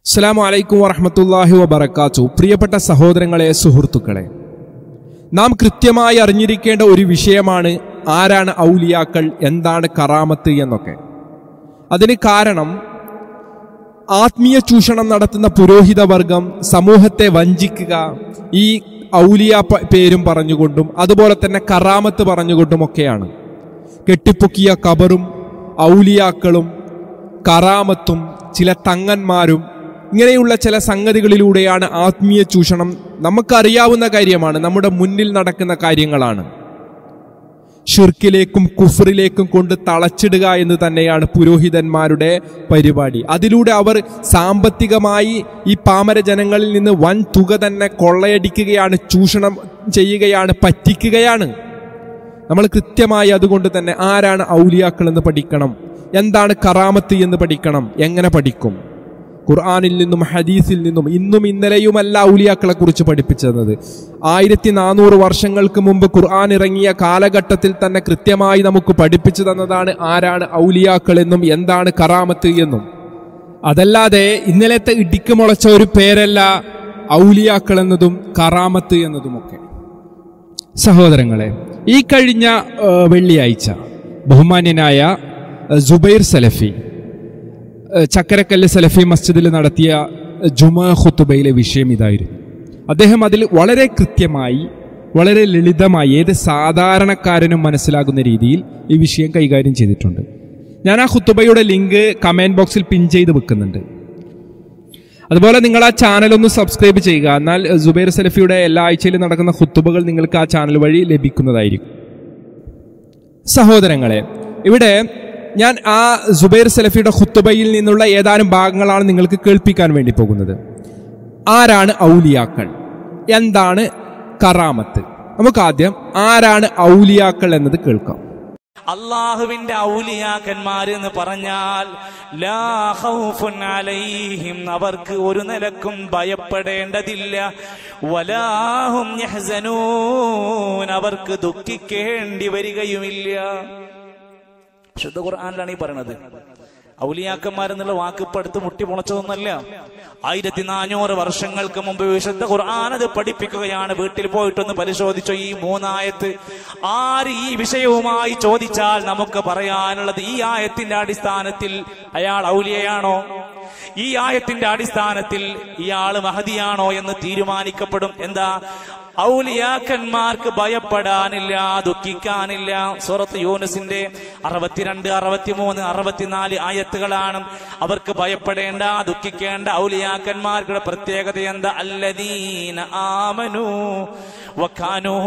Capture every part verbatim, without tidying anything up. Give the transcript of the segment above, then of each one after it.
അസ്സലാമു അലൈക്കും വറഹ്മത്തുള്ളാഹി വബറകാതുഹു. പ്രിയപ്പെട്ട സഹോദരങ്ങളെ, സുഹൃത്തുക്കളെ, നാം കൃത്യമായി അറിഞ്ഞിരിക്കേണ്ട ഒരു വിഷയമാണ് ആരാണ് ഔലിയാക്കൾ, എന്താണ് കറാമത്ത് എന്നൊക്കെ. അതിന് കാരണം ആത്മീയ ചൂഷണം നടത്തുന്ന പുരോഹിത വർഗം സമൂഹത്തെ വഞ്ചിക്കുക ഈ ഔലിയ പേരും പറഞ്ഞുകൊണ്ടും അതുപോലെ തന്നെ കറാമത്ത് പറഞ്ഞുകൊണ്ടുമൊക്കെയാണ്. കെട്ടിപ്പൊക്കിയ ഖബറും ഔലിയാക്കളും കറാമത്തും ചില തങ്ങന്മാരും ഇങ്ങനെയുള്ള ചില സംഗതികളിലൂടെയാണ് ആത്മീയ ചൂഷണം. നമുക്കറിയാവുന്ന കാര്യമാണ്, നമ്മുടെ മുന്നിൽ നടക്കുന്ന കാര്യങ്ങളാണ്. ഷിർക്കിലേക്കും കുഫറിലേക്കും കൊണ്ട് തളച്ചിടുക എന്ന് തന്നെയാണ് പുരോഹിതന്മാരുടെ പരിപാടി. അതിലൂടെ അവർ സാമ്പത്തികമായി ഈ പാമര ജനങ്ങളിൽ നിന്ന് വൻ തുക തന്നെ കൊള്ളയടിക്കുകയാണ്, ചൂഷണം ചെയ്യുകയാണ്, പറ്റിക്കുകയാണ്. നമ്മൾ കൃത്യമായി അതുകൊണ്ട് തന്നെ ആരാണ് ഔലിയാക്കൾ എന്ന് പഠിക്കണം, എന്താണ് കറാമത്ത് എന്ന് പഠിക്കണം. എങ്ങനെ പഠിക്കും? ഖുർആനിൽ നിന്നും ഹദീസിൽ നിന്നും. ഇന്നും ഇന്നലെയുമല്ല ഔലിയാക്കളെ കുറിച്ച് പഠിപ്പിച്ചത്. ആയിരത്തി നാനൂറ് വർഷങ്ങൾക്ക് മുമ്പ് ഖുർആൻ ഇറങ്ങിയ കാലഘട്ടത്തിൽ തന്നെ കൃത്യമായി നമുക്ക് പഠിപ്പിച്ചു തന്നതാണ് ആരാണ് ഔലിയാക്കൾ എന്നും എന്താണ് കറാമത്ത് എന്നും. അതല്ലാതെ ഇന്നലത്തെ ഇടിക്ക് മുളച്ച ഒരു പേരല്ല ഔലിയാക്കൾ എന്നതും കറാമത്ത് എന്നതുമൊക്കെ. സഹോദരങ്ങളെ, ഈ കഴിഞ്ഞ വെള്ളിയാഴ്ച ബഹുമാന്യനായ സുബൈർ സലഫി ചക്കരക്കല്ല് സലഫി മസ്ജിദിൽ നടത്തിയ ജുമാ ഖുതുബയിലെ വിഷയം ഇതായിരുന്നു. അദ്ദേഹം അതിൽ വളരെ കൃത്യമായി, വളരെ ലളിതമായി, ഏത് സാധാരണക്കാരനും മനസ്സിലാകുന്ന രീതിയിൽ ഈ വിഷയം കൈകാര്യം ചെയ്തിട്ടുണ്ട്. ഞാൻ ആ ഖുതുബയുടെ ലിങ്ക് കമന്റ് ബോക്സിൽ പിൻ ചെയ്ത് വെക്കുന്നുണ്ട്. അതുപോലെ നിങ്ങൾ ആ ചാനൽ ഒന്ന് സബ്സ്ക്രൈബ് ചെയ്യുക. എന്നാൽ സുബൈർ സലഫിയുടെ എല്ലാ ആഴ്ചയിലും നടക്കുന്ന ഖുതുബകൾ നിങ്ങൾക്ക് ആ ചാനൽ വഴി ലഭിക്കുന്നതായിരിക്കും. സഹോദരങ്ങളെ, ഇവിടെ ഞാൻ ആ സുബൈർ സലഫിയുടെ ഖുതുബയിൽ നിന്നുള്ള ഏതാനും ഭാഗങ്ങളാണ് നിങ്ങൾക്ക് കേൾപ്പിക്കാൻ വേണ്ടി പോകുന്നത്. ആരാണ് ഔലിയാക്കൾ, എന്താണ് കറാമത്ത്? നമുക്ക് ആദ്യം ആരാണ് ഔലിയാക്കൾ എന്നത് കേൾക്കാം. അള്ളാഹുവിന്റെ ഔലിയാക്കന്മാർ എന്ന് പറഞ്ഞാൽ ലാ ഖൗഫുൻ അലൈഹിം, അവർക്ക് ഒരു നിലക്കും ഭയപ്പെടേണ്ടതില്ല. വലാ ഹും യഹ്സനൂൻ, അവർക്ക് ദുഃഖിക്കേണ്ടി വരികയുമില്ല. ശുദ്ധ ഖുർആനിലാണ് ഈ പറയണത്. ഔലിയാക്കന്മാരെന്നുള്ള വാക്ക് ഇപ്പൊ അടുത്ത് മുട്ടി മുളച്ചതൊന്നല്ല. ആയിരത്തി നാനൂറ് വർഷങ്ങൾക്ക് മുമ്പ് വിശുദ്ധ ഖുർആൻ അത് പഠിപ്പിക്കുകയാണ്. വീട്ടിൽ പോയിട്ടൊന്ന് പരിശോധിച്ചോ ഈ മൂന്നായത്ത്. ആര് ഈ വിഷയവുമായി ചോദിച്ചാൽ നമുക്ക് പറയാനുള്ളത്, ഈ ആയത്തിന്റെ അടിസ്ഥാനത്തിൽ അയാൾ ഔലിയയാണോ, ഈ ആയത്തിന്റെ അടിസ്ഥാനത്തിൽ ഇയാള് മഹദിയാണോ എന്ന് തീരുമാനിക്കപ്പെടും. എന്താ? ഔലിയാക്കന്മാർക്ക് ഭയപ്പെടാനില്ല, ദുഃഖിക്കാനില്ല. സൂറത്ത് യൂനുസിന്റെ അറുപത്തിരണ്ട്, അറുപത്തിമൂന്ന്, അറുപത്തിനാല് ആയത്തുകളാണ്. അവർക്ക് ഭയപ്പെടേണ്ട, ദുഃഖിക്കേണ്ട ഔലിയാക്കന്മാരുടെ പ്രത്യേകത എന്താ? അല്ലദീന ആമനൂ വകാനൂ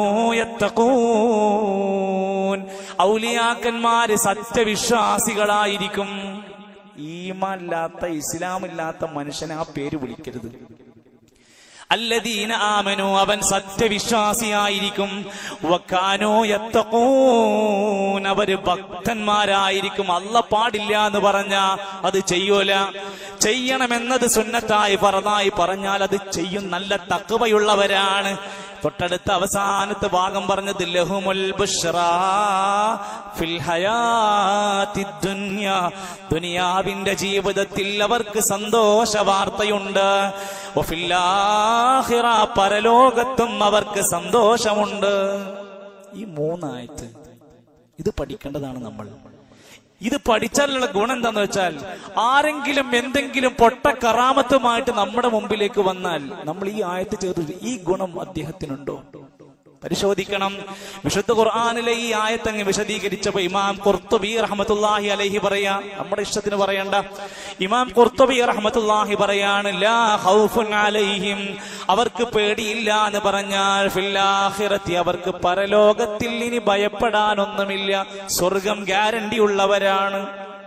യത്തഖൂൻ. ഔലിയാക്കന്മാര് സത്യവിശ്വാസികളായിരിക്കും. ഈമാനില്ലാത്ത, ഇസ്ലാമില്ലാത്ത മനുഷ്യനെ ആ പേര് വിളിക്കരുത്. അല്ലദീന ആമനു, അവൻ സത്യവിശ്വാസിയായിരിക്കും. വകാനൂ യത്തഖൂൻ, അവര് ഭക്തന്മാരായിരിക്കും. അല്ല പാടില്ല എന്ന് പറഞ്ഞാ അത് ചെയ്യൂല. ചെയ്യണമെന്നത് സുന്നത്തായി ഫർദായി പറഞ്ഞാൽ അത് ചെയ്യും. നല്ല തഖ്വയുള്ളവരാണ്. തൊട്ടടുത്ത അവസാനത്തെ ഭാഗം പറഞ്ഞത് ലഹുമുൽ ബുശ്റാ ഫിൽ ഹയാത്തിദ് ദുനിയ, ദുനിയാവിന്റെ ജീവിതത്തിൽ അവർക്ക് സന്തോഷ വാർത്തയുണ്ട്. വഫിൽ ആഖിറ, പരലോകത്തും അവർക്ക് സന്തോഷമുണ്ട്. ഈ മൂന്നായത്ത് ഇത് പഠിക്കേണ്ടതാണ് നമ്മൾ. ഇത് പഠിച്ചാലുള്ള ഗുണം എന്താന്ന് വെച്ചാൽ, ആരെങ്കിലും എന്തെങ്കിലും പൊട്ട കറാമത്തുമായിട്ട് നമ്മുടെ മുമ്പിലേക്ക് വന്നാൽ നമ്മൾ ഈ ആയത്ത് ചേർത്ത് ഈ ഗുണം അദ്ദേഹത്തിനുണ്ടോ പരിശോധിക്കണം. വിശുദ്ധ ഖുർആനിലെ ഈ ആയത്തങ്ങ് വിശദീകരിച്ചപ്പോ ഇമാം ഖുർത്തുബി റഹ്മത്തുള്ളാഹി അലൈഹി പറയാ, നമ്മുടെ ഇഷ്ടത്തിന് പറയണ്ട. ഇമാം ഖുർത്തുബി റഹ്മത്തുള്ളാഹി പറയാണ്, ലാ ഖൗഫുൻ അലൈഹിം, അവർക്ക് പേടിയില്ല എന്ന് പറഞ്ഞാൽ ഫിൽ ആഖിറത്തി, അവർക്ക് പരലോകത്തിൽ ഇനി ഭയപ്പെടാനൊന്നുമില്ല. സ്വർഗം ഗ്യാരണ്ടി ഉള്ളവരാണ്.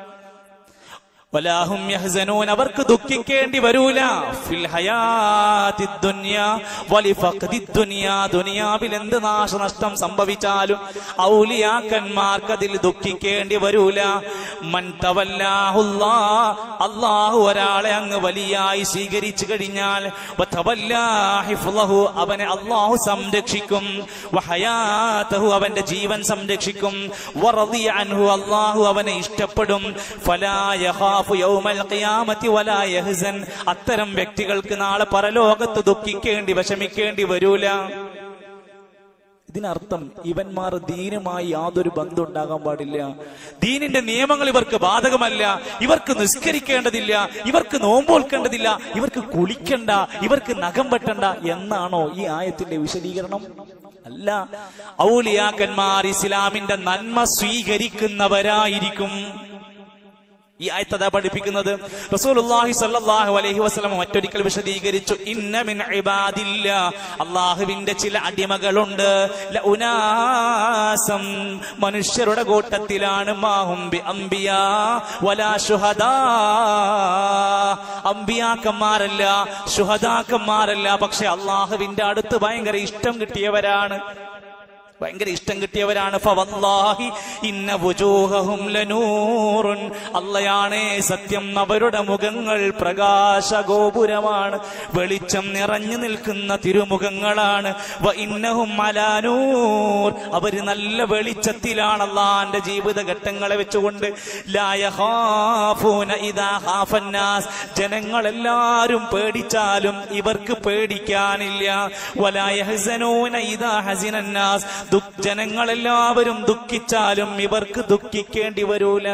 വലാഹും യഹ്സനൂൻ, അവർക്ക് ദുഃഖിക്കേണ്ടി വരൂല. ഫിൽ ഹയാത്തിദ് ദുനിയ വലിഫഖദിദ് ദുനിയ, ദുനിയാവിൽ എന്ത് നാശനഷ്ടം സംഭവിച്ചാലും ഔലിയാക്കന്മാർക്ക് അതിൽ ദുഃഖിക്കേണ്ടി വരൂല. മൻ തവല്ലാഹുല്ലാഹ്, അല്ലാഹു ഒരാളെ അങ്ങ് വലിയായി സ്വീകരിച്ചു കഴിഞ്ഞാൽ വതവല്ലാ ഹിഫ്ളഹു, അവനെ അല്ലാഹു സംരക്ഷിക്കും. വഹയാതഹു, അവന്റെ ജീവൻ സംരക്ഷിക്കും. വറദിയ അൻഹു, അല്ലാഹു അവനെ ഇഷ്ടപ്പെടും. ഫലാ യഖാ യഖാഫു യൗമൽ ഖിയാമത്തി വലാ യഹ്സൻ. അത്തരം വ്യക്തികൾക്ക് നാളെ പരലോകത്ത് ദുഃഖിക്കേണ്ടി വിഷമിക്കേണ്ടി വരൂല. ഇതിനർത്ഥം ഇവന്മാർ ദീനുമായി യാതൊരു ബന്ധം ഉണ്ടാകാൻ പാടില്ല, ദീനിന്റെ നിയമങ്ങൾ ഇവർക്ക് ബാധകമല്ല, ഇവർക്ക് നിസ്കരിക്കേണ്ടതില്ല, ഇവർക്ക് നോമ്പോൽക്കേണ്ടതില്ല, ഇവർക്ക് കുളിക്കണ്ട, ഇവർക്ക് നഖം വെട്ടണ്ട എന്നാണോ ഈ ആയത്തിന്റെ വിശദീകരണം? അല്ല. ഔലിയാക്കന്മാർ ഇസ്ലാമിന്റെ നന്മ സ്വീകരിക്കുന്നവരായിരിക്കും. ഈ ആയത്ത് പഠിപ്പിക്കുന്നത് റസൂലുള്ളാഹി സ്വല്ലല്ലാഹു അലൈഹി വസല്ലം മറ്റൊരിക്കൽ വിശദീകരിച്ചു, ഇന്ന മിൻ ഇബാദില്ലാ, അല്ലാഹുവിന്റെ ചില അടിമകളുണ്ട്, ലഉനാസം, മനുഷ്യരുടെ കൂട്ടത്തിലാണ്, മാഹും ബി അംബിയാ വലാ ശുഹദാ, അംബിയാക്കന്മാരല്ല, ശുഹദാക്കന്മാരല്ല, പക്ഷെ അല്ലാഹുവിന്റെ അടുത്ത് ഭയങ്കര ഇഷ്ടം കിട്ടിയവരാണ്, ഭയങ്കര ഇഷ്ടം കിട്ടിയവരാണ്. ഫവല്ലാഹി ഇന്ന വുജൂഹഹും ലനൂറുൻ, അല്ലാഹുവേ സത്യം, അവരുടെ മുഖങ്ങൾ പ്രകാശഗോപുരമാണ്, വെളിച്ചം നിറഞ്ഞു നിൽക്കുന്ന തിരുമുഖങ്ങളാണ്. വ ഇന്നഹും അലാ നൂർ, അവർ നല്ല വെളിച്ചത്തിലാണ് അല്ലാഹുവിന്റെ ജീവിതഘട്ടങ്ങളെ വെച്ചുകൊണ്ട്. ലാ യഖാഫൂന ഇദാ ഖാഫന്നാസ്, ജനങ്ങളെല്ലാരും പേടിച്ചാലും ഇവർക്ക് പേടിക്കാനില്ല. വലാ യഹ്സനൂന ഇദാ ഹസിനന്നാസ്, ജനങ്ങളെല്ലാവരും ദുഃഖിച്ചാലും ഇവർക്ക് ദുഃഖിക്കേണ്ടി വരൂല.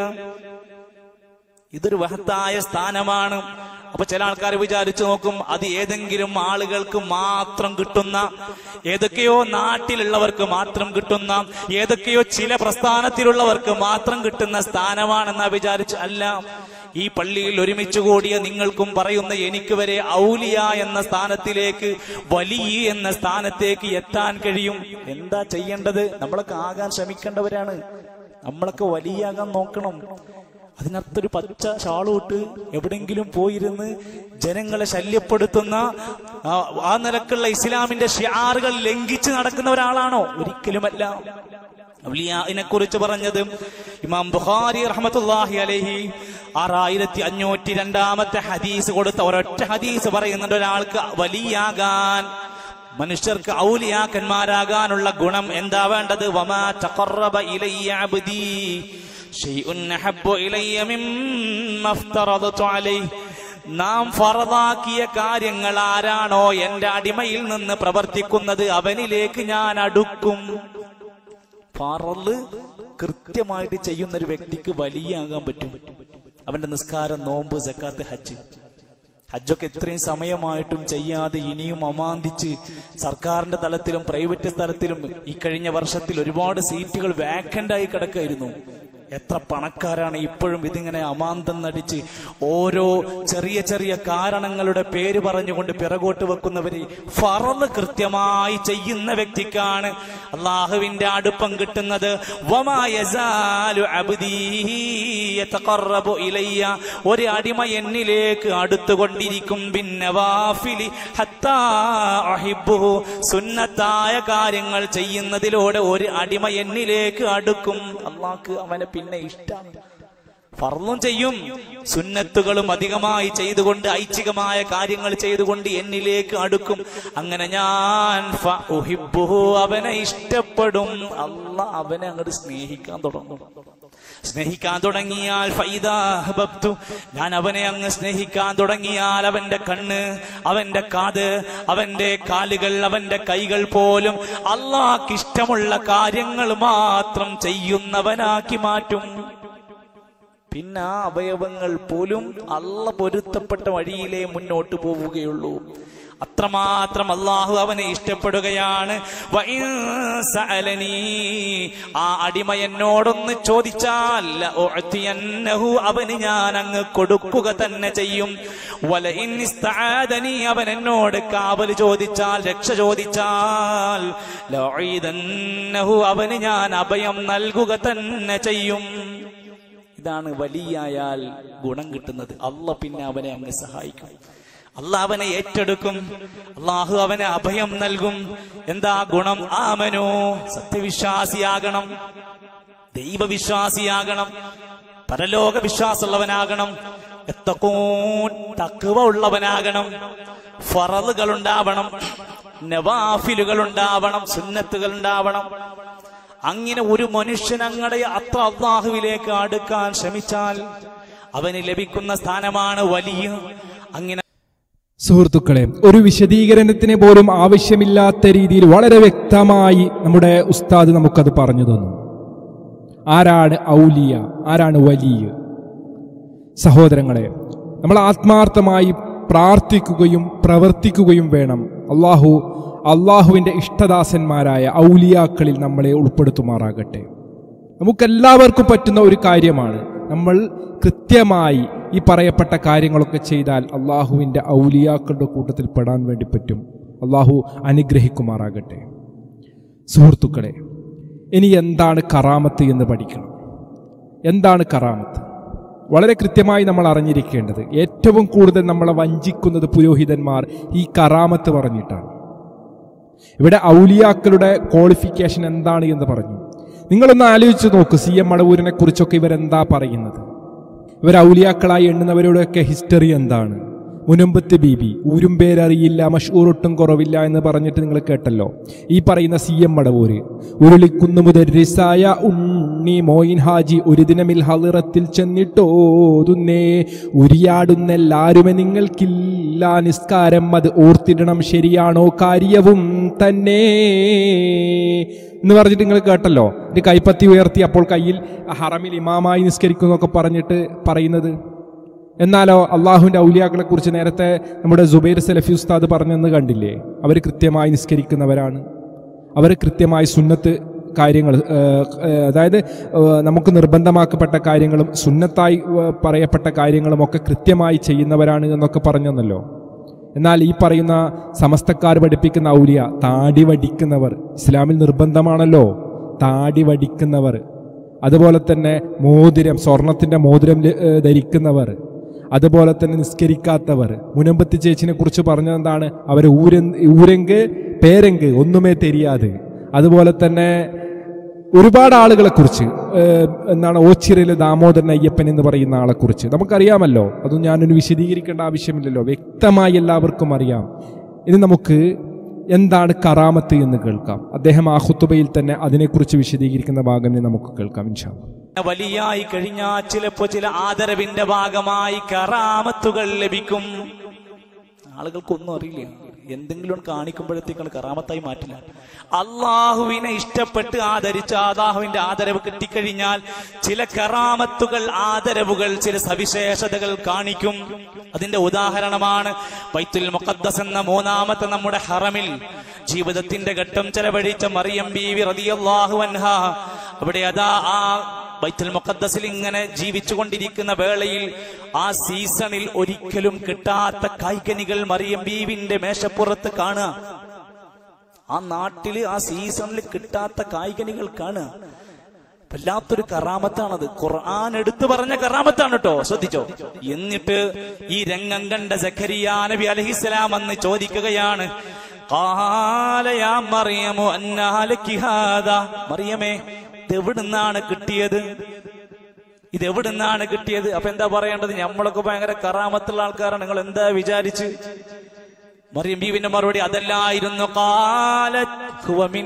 ഇതൊരു മഹത്തായ സ്ഥാനമാണ്. അപ്പൊ ചില ആൾക്കാർ വിചാരിച്ചു നോക്കും, അത് ഏതെങ്കിലും ആളുകൾക്ക് മാത്രം കിട്ടുന്ന, ഏതൊക്കെയോ നാട്ടിലുള്ളവർക്ക് മാത്രം കിട്ടുന്ന, ഏതൊക്കെയോ ചില പ്രസ്ഥാനത്തിലുള്ളവർക്ക് മാത്രം കിട്ടുന്ന സ്ഥാനമാണെന്നാ വിചാരിച്ചു. അല്ല, ഈ പള്ളിയിൽ ഒരുമിച്ച് കൂടിയ നിങ്ങൾക്കും പറയുന്ന എനിക്ക് വരെ ഔലിയ എന്ന സ്ഥാനത്തിലേക്ക്, വലിയ എന്ന സ്ഥാനത്തേക്ക് എത്താൻ കഴിയും. എന്താ ചെയ്യേണ്ടത്? നമ്മളൊക്കെ ആകാൻ ശ്രമിക്കേണ്ടവരാണ്, നമ്മളൊക്കെ വലിയാകാൻ നോക്കണം. അതിനകത്തൊരു പച്ച ഷാളൂട്ട് എവിടെങ്കിലും പോയിരുന്ന് ജനങ്ങളെ ശല്യപ്പെടുത്തുന്ന ആ നിലക്കുള്ള ഇസ്ലാമിന്റെ ഷിആറുകൾ ലംഘിച്ച് നടക്കുന്ന ഒരാളാണോ? ഒരിക്കലുമല്ല. ഔലിയാഇനെ കുറിച്ച് പറഞ്ഞത് ഇമാം ബുഖാരി റഹ്മത്തുള്ളാഹി അലൈഹി ആറായിരത്തി അഞ്ഞൂറ്റി രണ്ടാമത്തെ ഹദീസ് കൊടുത്ത ഒരൊറ്റ ഹദീസ് പറയുന്നുണ്ട്, ഒരാൾക്ക് വലിയാകാൻ, മനുഷ്യർക്ക് ഔലിയാക്കന്മാരാകാനുള്ള ഗുണം എന്താ വേണ്ടത്? വമാ തഖറബ ഇലയ്യ അബ്ദി ശൈഉൻ അഹബ്ബു ഇലയ്യ മിമ്മ അഫ്തറദതു അലൈഹി, നാം ഫറദാക്കിയ കാര്യങ്ങൾ ആരാണോ എന്റെ അടിമയിൽ നിന്ന് പ്രവർത്തിക്കുന്നത് അവനിലേക്ക് ഞാൻ അടുക്കും. ഫറള് കൃത്യമായിട്ട് ചെയ്യുന്ന ഒരു വ്യക്തിക്ക് വലിയാകാൻ പറ്റും. അവന്റെ നിസ്കാരം, നോമ്പ്, സക്കാത്ത്, ഹജ്ജ്. ഹജ്ജൊക്കെ ഇത്രയും സമയമായിട്ടും ചെയ്യാതെ ഇനിയും അമാന്തിച്ച് സർക്കാരിന്റെ തലത്തിലും പ്രൈവറ്റ് തലത്തിലും ഈ കഴിഞ്ഞ വർഷത്തിൽ ഒരുപാട് സീറ്റുകൾ വാക്കന്റ് ആയി കിടക്കായിരുന്നു. എത്ര പണക്കാരാണ് ഇപ്പോഴും ഇതിങ്ങനെ അമാന്തം നടിച്ച് ഓരോ ചെറിയ ചെറിയ കാരണങ്ങളുടെ പേര് പറഞ്ഞുകൊണ്ട് പിറകോട്ട് വെക്കുന്നവര്. ഫറള് കൃത്യമായി ചെയ്യുന്ന വ്യക്തിക്കാണ് അള്ളാഹുവിന്റെ അടുപ്പം കിട്ടുന്നത്. വമാ യസാലു അബ്ദീ യതഖറബു ഇലയ്യ, ഒരു അടിമ എന്നിലേക്ക് അടുത്തുകൊണ്ടിരിക്കും, ബിന്നവാഫിലി ഹത്താ അഹിബ്ബുഹു, സുന്നത്തായ കാര്യങ്ങൾ ചെയ്യുന്നതിലൂടെ ഒരു അടിമ എന്നിലേക്ക് അടുക്കും. അള്ളാഹ്ക്ക് അവനെ പിന്നെ ഇഷ്ടമാണ്. ഫർളും ചെയ്യും, സുന്നത്തുകളും അധികമായി ചെയ്തുകൊണ്ട് ഐച്ഛികമായ കാര്യങ്ങൾ ചെയ്തുകൊണ്ട് എന്നിലേക്ക് അടുക്കും. അങ്ങനെ ഞാൻ ഫഉഹിബ്ബുഹു, അവനെ ഇഷ്ടപ്പെടും. അല്ലാഹ് അവനെ അങ്ങോട്ട് സ്നേഹിക്കാൻ തുടങ്ങും. സ്നേഹിക്കാൻ തുടങ്ങിയാൽ ഫൈദാ അഹ്ബബ്തു, ഞാൻ അവനെ അങ്ങ് സ്നേഹിക്കാൻ തുടങ്ങിയാൽ അവന്റെ കണ്ണ്, അവന്റെ കാത്, അവന്റെ കാലുകൾ, അവന്റെ കൈകൾ പോലും അല്ലാഹ്ക്ക് ഇഷ്ടമുള്ള കാര്യങ്ങൾ മാത്രം ചെയ്യുന്നവനാക്കി മാറ്റും. പിന്നെ ആ അവയവങ്ങൾ പോലും അല്ലാഹ് പൊരുത്തപ്പെട്ട വഴിയിലേ മുന്നോട്ട് പോവുകയുള്ളൂ. അത്രമാത്രം അള്ളാഹു അവനെ ഇഷ്ടപ്പെടുകയാണ്. ആ അടിമ എന്നോടൊന്ന് ചോദിച്ചാൽ അവന് ഞാൻ അങ്ങ് കൊടുക്കുക തന്നെ ചെയ്യും. അവൻ എന്നോട് കാവൽ ചോദിച്ചാൽ, രക്ഷ ചോദിച്ചാൽ, അവന് ഞാൻ അഭയം നൽകുക തന്നെ ചെയ്യും. ഇതാണ് വലിയായാൽ ഗുണം കിട്ടുന്നത്. അള്ളാഹ് പിന്നെ അവനെ അങ്ങ് സഹായിക്കും, അള്ളാഹ് അവനെ ഏറ്റെടുക്കും, അള്ളാഹു അവനെ അഭയം നൽകും. എന്താ ഗുണം? ആമനോ, സത്യവിശ്വാസിയാകണം, ദൈവവിശ്വാസിയാകണം, പരലോക വിശ്വാസമുള്ളവനാകണം, എത്തഖൂൻ, തഖ്വ ഉള്ളവനാകണം, ഫറളുകൾ ഉണ്ടാവണം, നവാഫിലുകൾ ഉണ്ടാവണം, സുന്നത്തുകൾ ഉണ്ടാവണം. അങ്ങനെ ഒരു മനുഷ്യൻ അങ്ങടെ അത്ര അള്ളാഹുവിലേക്ക് അടുക്കാൻ ശ്രമിച്ചാൽ അവന് ലഭിക്കുന്ന സ്ഥാനമാണ് വലിയ. അങ്ങനെ സുഹൃത്തുക്കളെ, ഒരു വിശദീകരണത്തിന് പോലും ആവശ്യമില്ലാത്ത രീതിയിൽ വളരെ വ്യക്തമായി നമ്മുടെ ഉസ്താദ് നമുക്കത് പറഞ്ഞു തന്നു. ആരാണ് ഔലിയ, ആരാണ് വലിയ? സഹോദരങ്ങളെ, നമ്മൾ ആത്മാർത്ഥമായി പ്രാർത്ഥിക്കുകയും പ്രവർത്തിക്കുകയും വേണം. അള്ളാഹു അള്ളാഹുവിൻ്റെ ഇഷ്ടദാസന്മാരായ ഔലിയാക്കളിൽ നമ്മളെ ഉൾപ്പെടുത്തുമാറാകട്ടെ. നമുക്കെല്ലാവർക്കും പറ്റുന്ന ഒരു കാര്യമാണ്. നമ്മൾ കൃത്യമായി ഈ പറയപ്പെട്ട കാര്യങ്ങളൊക്കെ ചെയ്താൽ അള്ളാഹുവിൻ്റെ ഔലിയാക്കളുടെ കൂട്ടത്തിൽ പെടാൻ വേണ്ടി പറ്റും. അള്ളാഹു അനുഗ്രഹിക്കുമാറാകട്ടെ. സുഹൃത്തുക്കളെ, ഇനി എന്താണ് കറാമത്ത് എന്ന് പഠിക്കണം. എന്താണ് കറാമത്ത്? വളരെ കൃത്യമായി നമ്മൾ അറിഞ്ഞിരിക്കേണ്ടത്, ഏറ്റവും കൂടുതൽ നമ്മളെ വഞ്ചിക്കുന്നത് പുരോഹിതന്മാർ ഈ കറാമത്ത് പറഞ്ഞിട്ടാണ്. ഇവിടെ ഔലിയാക്കളുടെ ക്വാളിഫിക്കേഷൻ എന്താണ് എന്ന് പറഞ്ഞു. നിങ്ങളൊന്ന് ആലോചിച്ച് നോക്ക്, സി എം മടവൂരിനെ കുറിച്ചൊക്കെ ഇവരെന്താ പറയുന്നത്? ഇവർ ഔലിയാക്കളായി എണ്ണുന്നവരുടെയൊക്കെ ഹിസ്റ്ററി എന്താണ്? മുനമ്പത്ത് ബീബി, ഊരും പേരറിയില്ല, മഷൂറൊട്ടും കുറവില്ല എന്ന് പറഞ്ഞിട്ട് നിങ്ങൾ കേട്ടല്ലോ. ഈ പറയുന്ന സി എം മടവൂര്, ഉരുളിക്കുന്ന് മുദരിസായ ഉണ്ണി മോയിൻ ഹാജി ഒരു ദിനമിൽ ഹളിറത്തിൽ ചെന്നിട്ടോതുന്നേ, ഉരിയാടുന്നെല്ലാരുമേ നിങ്ങൾക്കില്ല നിസ്കാരം, അത് ഓർത്തിടണം ശരിയാണോ കാര്യവും തന്നെ എന്ന് പറഞ്ഞിട്ട് നിങ്ങൾ കേട്ടല്ലോ. ഇത് കൈപ്പത്തി ഉയർത്തി അപ്പോൾ കയ്യിൽ ഹറമിൽ ഇമാമായി നിസ്കരിക്കുന്നൊക്കെ പറഞ്ഞിട്ട് പറയുന്നത്. എന്നാലോ അള്ളാഹുവിൻ്റെ ഔലിയാക്കളെ കുറിച്ച് നേരത്തെ നമ്മുടെ സുബൈർ സലഫി ഉസ്താദ് പറഞ്ഞെന്ന് കണ്ടില്ലേ? അവർ കൃത്യമായി നിസ്കരിക്കുന്നവരാണ്. അവർ കൃത്യമായി സുന്നത്ത് കാര്യങ്ങൾ, അതായത് നമുക്ക് നിർബന്ധമാക്കപ്പെട്ട കാര്യങ്ങളും സുന്നത്തായി പറയപ്പെട്ട കാര്യങ്ങളും ഒക്കെ കൃത്യമായി ചെയ്യുന്നവരാണ് എന്നൊക്കെ പറഞ്ഞെന്നല്ലോ. എന്നാൽ ഈ പറയുന്ന സമസ്തക്കാർ പഠിപ്പിക്കുന്ന ഔലിയ താടി വടിക്കുന്നവർ, ഇസ്ലാമിൽ നിർബന്ധമാണല്ലോ താടി വടിക്കുന്നവർ, അതുപോലെ തന്നെ മോതിരം, സ്വർണത്തിൻ്റെ മോതിരം ധരിക്കുന്നവർ, അതുപോലെ തന്നെ നിസ്കരിക്കാത്തവർ. മുനമ്പത്തി ചേച്ചിനെ കുറിച്ച് പറഞ്ഞതെന്താണ്? അവർ ഊര ഊരെങ്ക് പേരെങ്ക് ഒന്നുമേ തെരിയാതെ. അതുപോലെ തന്നെ ഒരുപാട് ആളുകളെ കുറിച്ച്, എന്താണ് ഓച്ചിറയിലെ ദാമോദരൻ അയ്യപ്പൻ എന്ന് പറയുന്ന ആളെ കുറിച്ച് നമുക്കറിയാമല്ലോ. അതും ഞാനൊരു വിശദീകരിക്കേണ്ട ആവശ്യമില്ലല്ലോ, വ്യക്തമായി എല്ലാവർക്കും അറിയാം. ഇനി നമുക്ക് എന്താണ് കറാമത്ത് എന്ന് കേൾക്കാം. അദ്ദേഹം ആ ഖുതുബയിൽ തന്നെ അതിനെക്കുറിച്ച് വിശദീകരിക്കുന്ന ഭാഗം നമുക്ക് കേൾക്കാം ഇൻഷാ അല്ലാഹ്. വലിയായി കഴിഞ്ഞാൽ ചിലപ്പോ ചില ആദരവിന്റെ ഭാഗമായി കറാമത്തുകൾ ലഭിക്കും. ആളുകൾക്കൊന്നും അറിയില്ല, എന്തെങ്കിലും കാണിക്കുമ്പോഴത്തേക്കാണ് കറാമത്തായി മാറ്റില്ല. അള്ളാഹുവിനെ ഇഷ്ടപ്പെട്ട് ആദരിച്ച് അള്ളാഹുവിന്റെ ആദരവ് കിട്ടിക്കഴിഞ്ഞാൽ ചില കറാമത്തുകൾ, ആദരവുകൾ, ചില സവിശേഷതകൾ കാണിക്കും. അതിന്റെ ഉദാഹരണമാണ് ബൈത്തുൽ മുഖദ്ദസ് എന്ന മൂന്നാമത്തെ നമ്മുടെ ഹറമിൽ ജീവിതത്തിന്റെ ഘട്ടം ചെലവഴിച്ച മറിയം ബീവി റളിയല്ലാഹു അൻഹാ. അവിടെ അതാ ആ ബൈത്തുൽ മുഖദ്ദസിൽ ഇങ്ങനെ ജീവിച്ചു കൊണ്ടിരിക്കുന്ന വേളയിൽ ആ സീസണിൽ ഒരിക്കലും കിട്ടാത്ത കായ്കനികൾ മറിയം ബീവിന്റെ മേശപ്പുറത്ത് കാണുക. ആ നാട്ടില് ആ സീസണിൽ കിട്ടാത്ത കായ്കനികൾ കാണുക. വല്ലാത്തൊരു കറാമത്താണത്. ഖുർആൻ എടുത്തു പറഞ്ഞ കറാമത്താണ് കേട്ടോ, ശ്രദ്ധിച്ചോ. എന്നിട്ട് ഈ രംഗം കണ്ട സഖരിയാ നബി അലൈഹിസ്സലാം അന്ന് ചോദിക്കുകയാണ്, ഖാല യാ മറിയമു അന്നാ ലക്കി ഹാദാ, മറിയമേ ഇതെവിടുന്നാണ് കിട്ടിയത്, ഇതെവിടുന്നാണ് കിട്ടിയത്? അപ്പൊ എന്താ പറയേണ്ടത്? നമ്മളൊക്കെ ഭയങ്കര കറാമത്തുള്ള ആൾക്കാരാണ്, നിങ്ങൾ എന്താ വിചാരിച്ച്? മറിയം ബീവിന്റെ മറുപടി അതല്ലായിരുന്നു. ഖാലത് ഹുവ മിൻ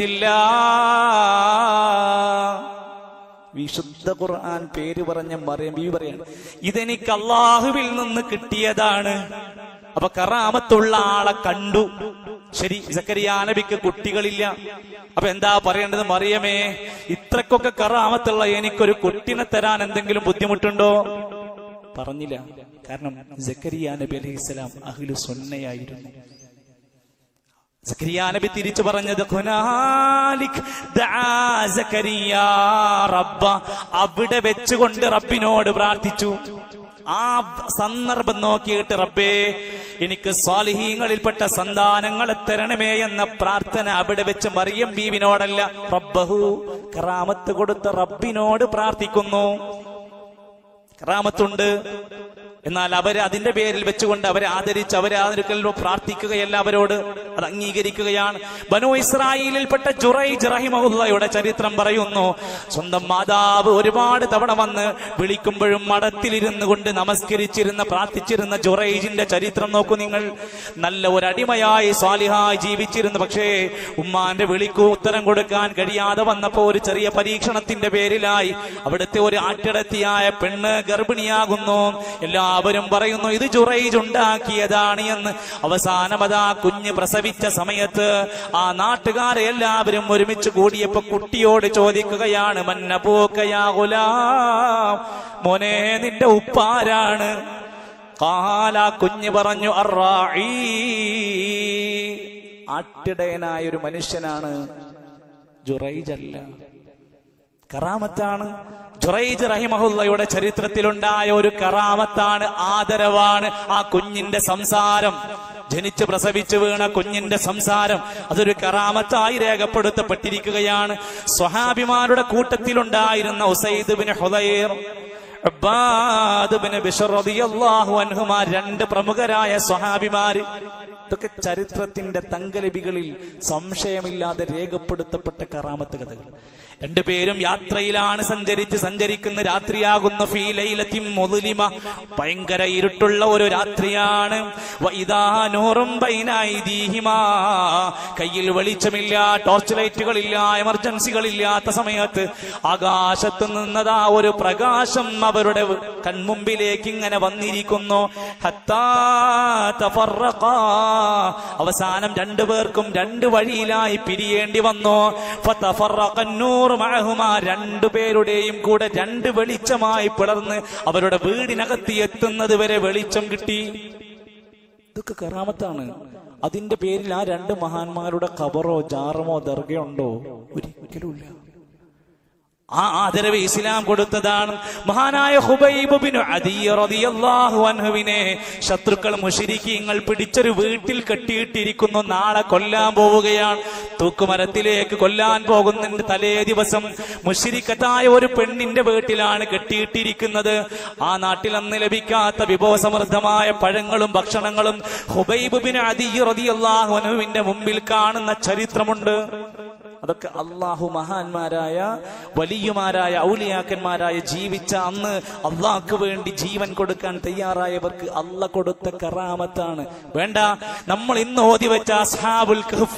ഇൻദില്ലാഹ്. വിശുദ്ധ ഖുർആൻ പേര് പറഞ്ഞ മറിയം ബീവി പറയാണ്, ഇതെനിക്ക് അള്ളാഹുവിൽ നിന്ന് കിട്ടിയതാണ്. അപ്പൊ കറാമത്തുള്ള ആളെ കണ്ടു. ശരി, സക്കരിയാ നബിക്ക് കുട്ടികളില്ല. അപ്പൊ എന്താ പറയേണ്ടത്? മറിയമേ, ഇത്രക്കൊക്കെ കറാമത്തുള്ള എനിക്കൊരു കുട്ടിനെ തരാൻ എന്തെങ്കിലും ബുദ്ധിമുട്ടുണ്ടോ? പറഞ്ഞില്ല. കാരണം സക്കരിയാ നബി അലൈഹിസ്സലാം അഹ്ലു സുന്നയായിരുന്നു. സക്കരിയാ നബി തിരിച്ചു പറഞ്ഞത് ഹുനാലിക് ദആ സക്കരിയാ റബ്ബ, അവിടെ വെച്ചുകൊണ്ട് റബ്ബിനോട് പ്രാർത്ഥിച്ചു. ആ സന്ദർഭം നോക്കിയിട്ട്, റബ്ബേ എനിക്ക് സ്വാലിഹീങ്ങളിൽപ്പെട്ട സന്താനങ്ങളെ തരണമേ എന്ന പ്രാർത്ഥന അവിടെ വെച്ച് മറിയം ബീവിനോടല്ല, റബ്ബഹു, കറാമത്ത് കൊടുത്ത റബ്ബിനോട് പ്രാർത്ഥിക്കുന്നു. കറാമത്തുണ്ട്. എന്നാൽ അവരെ അതിന്റെ പേരിൽ വെച്ചുകൊണ്ട് അവരെ ആദരിച്ച് അവരെ ആദരിക്കലോ പ്രാർത്ഥിക്കുകയല്ല, അവരോട് അത് അംഗീകരിക്കുകയാണ്. ബനൂ ഇസ്രായേലിൽപ്പെട്ട ജുറൈജ് റഹിമഹുള്ളയുടെ ചരിത്രം പറയുന്നു. സ്വന്തം മാതാവ് ഒരുപാട് തവണ വന്ന് വിളിക്കുമ്പോഴും മഠത്തിലിരുന്ന് കൊണ്ട് നമസ്കരിച്ചിരുന്ന പ്രാർത്ഥിച്ചിരുന്ന ജുറൈജിന്റെ ചരിത്രം നോക്കൂ നിങ്ങൾ. നല്ല ഒരു അടിമയായി സ്വാലിഹായി ജീവിച്ചിരുന്നു. പക്ഷേ ഉമ്മാന്റെ വിളിക്കു ഉത്തരം കൊടുക്കാൻ കഴിയാതെ വന്നപ്പോ ഒരു ചെറിയ പരീക്ഷണത്തിന്റെ പേരിലായി അവിടുത്തെ ഒരു ആട്ടിടത്തിയായ പെണ്ണ് ഗർഭിണിയാകുന്നു. എല്ലാവരും പറയുന്നു ഇത് ജുറൈജ് ഉണ്ടാക്കിയതാണ് എന്ന്. അവസാനം അതാ കുഞ്ഞ് പ്രസവിച്ച സമയത്ത് ആ നാട്ടുകാരെ എല്ലാവരും ഒരുമിച്ച് കൂടിയപ്പോ കുട്ടിയോട് ചോദിക്കുകയാണ്, മന്നബൂക്കയാ ഗുലാം, മോനെ നിന്റെ ഉപ്പാരാണ്? ഖാല, കുഞ്ഞ് പറഞ്ഞു, അർറാഈ, ആട്ടിടയനായ ഒരു മനുഷ്യനാണ്, ജുറൈജ് അല്ല. കറാമത്താണ്. ജുറൈജ് റഹിമഹുള്ളയുടെ ചരിത്രത്തിലുണ്ടായ ഒരു കറാമത്താണ്, ആദരവാണ് ആ കുഞ്ഞിന്റെ സംസാരം. ജനിച്ച് പ്രസവിച്ചു വീണ കുഞ്ഞിന്റെ സംസാരം അതൊരു കറാമത്തായി രേഖപ്പെടുത്തപ്പെട്ടിരിക്കുകയാണ്. സ്വഹാബിമാരുടെ കൂട്ടത്തിലുണ്ടായിരുന്ന Usaid bin Hudair, Ubad bin Bishr റളിയല്ലാഹു അൻഹുമാ, രണ്ട് പ്രമുഖരായ സ്വഹാബിമാര്. ഇതൊക്കെ ചരിത്രത്തിന്റെ തങ്കലിപികളിൽ സംശയമില്ലാതെ രേഖപ്പെടുത്തപ്പെട്ട കറാമത്ത് കഥകൾ. രണ്ടുപേരും യാത്രയിലാണ്, സഞ്ചരിച്ച് സഞ്ചരിക്കുന്ന രാത്രിയാകുന്ന ഫീ ലൈലത്തിൻ മുദ്ലിമ, ഭയങ്കര ഇരുട്ടുള്ള ഒരു രാത്രിയാണ്. വഇദാ നൂറും ബൈന ഐദീഹിമാ, കയ്യിൽ വെളിച്ചമില്ല, ടോർച്ച് ലൈറ്റുകളില്ല, എമർജൻസികളില്ലാത്ത സമയത്ത് ആകാശത്ത് നിന്നതാ ഒരു പ്രകാശം അവരുടെ കൺമുമ്പിലേക്ക് ഇങ്ങനെ വന്നിരിക്കുന്നു. ഹത്താ തഫറഖാ, അവസാനം രണ്ടുപേർക്കും രണ്ട് വഴിയിലായി പിരിയേണ്ടി വന്നു. ഫതഫറഖൻ നൂർ മഅഹുമാ, രണ്ടുപേരുടെയും കൂടെ രണ്ട് വെളിച്ചമായി പിളർന്ന് അവരുടെ വീടിനകത്ത് എത്തുന്നത് വരെ വെളിച്ചം കിട്ടി. ഇതൊക്കെ കറാമത്താണ്. അതിന്റെ പേരിൽ ആ രണ്ട് മഹാന്മാരുടെ ഖബറോ ജാറമോ ദർഗയോ ഉണ്ടോ? ഒരിക്കലുമില്ല. ആ ആദരവ് ഇസ്ലാം കൊടുത്തതാണ്. മഹാനായ ഖുബൈബ് ബിൻ അദി റളിയല്ലാഹു അൻഹുവിനെ ശത്രുക്കൾ മുശ്രിക്കീങ്ങൾ പിടിച്ചൊരു വീട്ടിൽ കെട്ടിയിട്ടിരിക്കുന്നു. നാളെ കൊല്ലാൻ പോവുകയാണ്. തൂക്കുമരത്തിലേക്ക് കൊല്ലാൻ പോകുന്നതിന്റെ തലേ ദിവസം മുശ്രിക്കത്തായ ഒരു പെണ്ണിന്റെ വീട്ടിലാണ് കെട്ടിയിട്ടിരിക്കുന്നത്. ആ നാട്ടിൽ അന്ന് ലഭിക്കാത്ത വിഭവസമൃദ്ധമായ പഴങ്ങളും ഭക്ഷണങ്ങളും ഖുബൈബ് ബിൻ അദി റളിയല്ലാഹു അൻഹുവിന്റെ മുമ്പിൽ കാണുന്ന ചരിത്രമുണ്ട്. അതൊക്കെ അള്ളാഹു മഹാന്മാരായ വലിയമാരായ ഔലിയാക്കന്മാരായ ജീവിച്ച അന്ന് അള്ളാഹ്ക്ക് വേണ്ടി ജീവൻ കൊടുക്കാൻ തയ്യാറായവർക്ക് അള്ളാഹ് കൊടുത്ത കറാമത്താണ്. വേണ്ട, നമ്മൾ ഇന്ന് ഓതി വെച്ച അസ്ഹാബുൽ കഹ്ഫ്,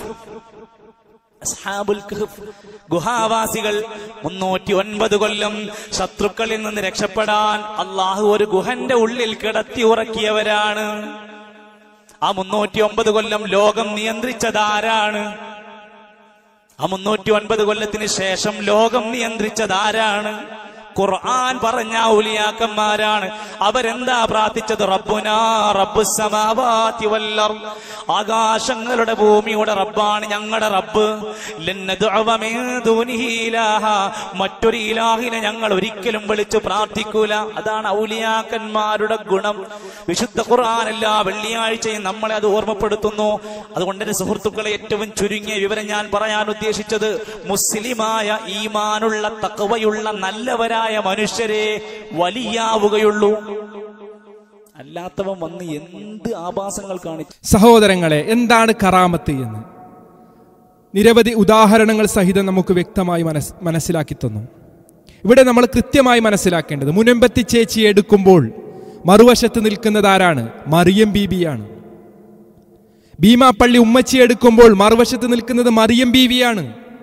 അസ്ഹാബുൽ കഹ്ഫ് ഗുഹാവാസികൾ മുന്നൂറ്റി ഒൻപത് കൊല്ലം ശത്രുക്കളിൽ നിന്ന് രക്ഷപ്പെടാൻ അള്ളാഹു ഒരു ഗുഹന്റെ ഉള്ളിൽ കിടത്തി ഉറക്കിയവരാണ്. ആ മുന്നൂറ്റി ഒമ്പത് കൊല്ലം ലോകം നിയന്ത്രിച്ചതാരാണ്? ആ മുന്നൂറ്റി ഒൻപത് കൊല്ലത്തിന് ശേഷം ലോകം നിയന്ത്രിച്ചതാരാണ്? ഖുർആൻ പറഞ്ഞ ഔലിയാക്കന്മാരാണ്. അവരെന്താ പ്രാർത്ഥിച്ചത്? റബ്ബുനാ റബ്ബുസ് സമാവാതി വൽ അർദ്, ആകാശങ്ങളുടെ ഭൂമിയുടെ റബ്ബാണ് ഞങ്ങളുടെ റബ്ബ്. ലൻ നദ്ഉവ മിൻ ദൂനിഹി ഇലാഹ, മറ്റൊരു ഇലാഹിനെ ഞങ്ങൾ ഒരിക്കലും വിളിച്ച് പ്രാർത്ഥിക്കൂല. അതാണ് ഔലിയാക്കന്മാരുടെ ഗുണം. വിശുദ്ധ ഖുർആൻ എല്ലാ വെള്ളിയാഴ്ചയും നമ്മളെ അത് ഓർമ്മപ്പെടുത്തുന്നു. അതുകൊണ്ട് എന്റെ സുഹൃത്തുക്കളെ, ഏറ്റവും ചുരുങ്ങിയ വിവരം ഞാൻ പറയാൻ ഉദ്ദേശിച്ചത്, മുസ്ലിമായ ഈമാനുള്ള തഖ്വയുള്ള നല്ലവരായ മനുഷ്യരെ വലിയാവുകയുള്ളൂ. അല്ലാത്തവൻ വന്ന് എന്ത് ആഭാസങ്ങൾ കാണിച്ചു. സഹോദരങ്ങളെ, എന്താണ് കറാമത്ത് എന്ന് നിരവധി ഉദാഹരണങ്ങൾ സഹിതം നമുക്ക് വ്യക്തമായി മനസ് മനസ്സിലാക്കി തന്നു. ഇവിടെ നമ്മൾ കൃത്യമായി മനസ്സിലാക്കേണ്ടത്, മുനമ്പത്തി ചേച്ചി എടുക്കുമ്പോൾ മറുവശത്ത് നിൽക്കുന്നത് ആരാണ്? മറിയം ബീവിയാണ്. ഭീമാപ്പള്ളി ഉമ്മച്ചി എടുക്കുമ്പോൾ മറുവശത്ത് നിൽക്കുന്നത് മറിയം ബീവിയാണ്.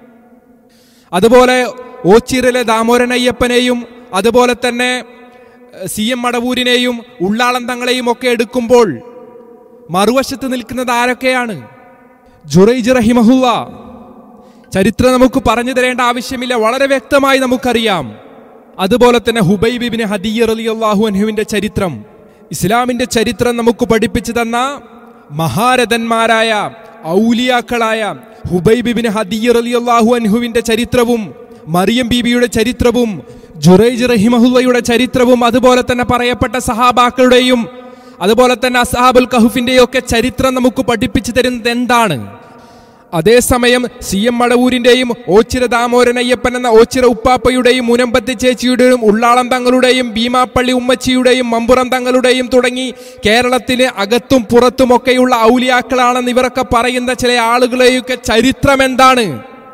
അതുപോലെ ഓച്ചിറയിലെ ദാമോദരനയ്യപ്പനെയും അതുപോലെ തന്നെ സി എം മടവൂരിനെയും ഉള്ളാളം തങ്ങളെയും ഒക്കെ എടുക്കുമ്പോൾ മറുവശത്ത് നിൽക്കുന്നത് ആരൊക്കെയാണ്? ജുറൈജ് റഹിമഹുള്ള. ചരിത്രം നമുക്ക് പറഞ്ഞു തരേണ്ട ആവശ്യമില്ല, വളരെ വ്യക്തമായി നമുക്കറിയാം. അതുപോലെ തന്നെ ഹുബൈബ് ഇബ്നു ഹദിയ്യ റളിയല്ലാഹു അൻഹുവിന്റെ ചരിത്രം, ഇസ്ലാമിന്റെ ചരിത്രം നമുക്ക് പഠിപ്പിച്ചു തന്ന മഹാരഥന്മാരായ ഔലിയാക്കളായ ഹുബൈബ് ഇബ്നു ഹദിയ്യ റളിയല്ലാഹു അൻഹുവിന്റെ ചരിത്രവും മറിയം ബീബിയുടെ ചരിത്രവും ജുറൈജ് റഹിമഹുള്ളയുടെ ചരിത്രവും അതുപോലെ തന്നെ പറയപ്പെട്ട സഹാബാക്കളുടെയും അതുപോലെ തന്നെ അസ്ഹാബുൽ കഹ്ഫിന്റെയും ഒക്കെ ചരിത്രം നമുക്ക് പഠിപ്പിച്ചു തരുന്നത് എന്താണ്? അതേസമയം സി എം മടവൂരിന്റെയും ഓച്ചിറ ദാമോരനയ്യപ്പൻ എന്ന ഓച്ചിറ ഉപ്പാപ്പയുടെയും മുനമ്പത്തി ചേച്ചിയുടെയും ഉള്ളാളം തങ്ങളുടെയും ഭീമാപ്പള്ളി ഉമ്മച്ചിയുടെയും മമ്പുറം തങ്ങളുടെയും തുടങ്ങി കേരളത്തിലെ അകത്തും പുറത്തുമൊക്കെയുള്ള ഔലിയാക്കളാണെന്ന് ഇവരൊക്കെ പറയുന്ന ചില ആളുകളെയൊക്കെ ചരിത്രം എന്താണ്?